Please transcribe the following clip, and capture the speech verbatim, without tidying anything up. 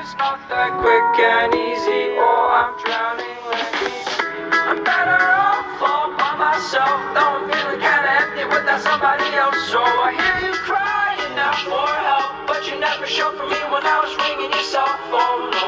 It's not that quick and easy, or I'm drowning like me. I'm better off all by myself, though I'm feeling kinda empty without somebody else. So I hear you crying out for help, but you never showed for me when I was ringing your cell phone.